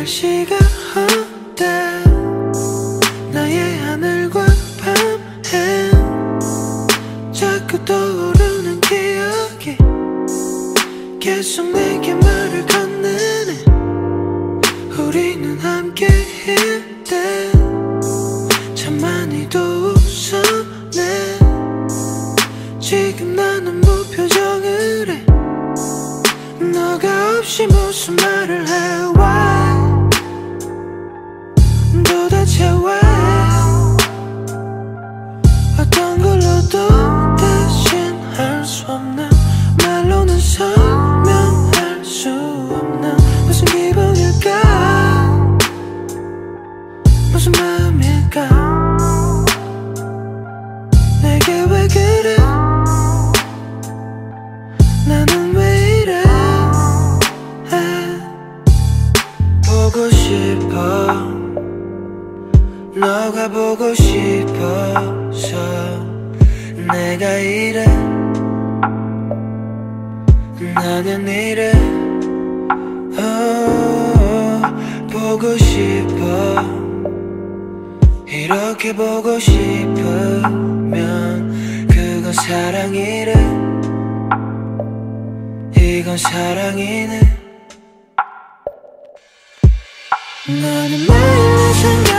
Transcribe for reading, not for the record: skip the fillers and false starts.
날씨가 어때 나의 하늘과 밤에 자꾸 떠오르는 기억이 계속 내게 말을 건네네. 우리는 함께일 때 참 많이도 웃었네. 지금 나는 무표정을 해. 너가 없이 무슨 말을 해. Why 도대체 왜 어떤 걸로도 대신할 수 없는 말로는 설명할 수 없는 무슨 기분일까 무슨 마음일까. 내게 왜 그래 나는 왜 이래. 보고 싶어 너가 보고 싶어서 내가 이래. 나는 이래. 보고 싶어 이렇게 보고 싶으면 그건 사랑이래. 이건 사랑이네. 너는 매일 내 생각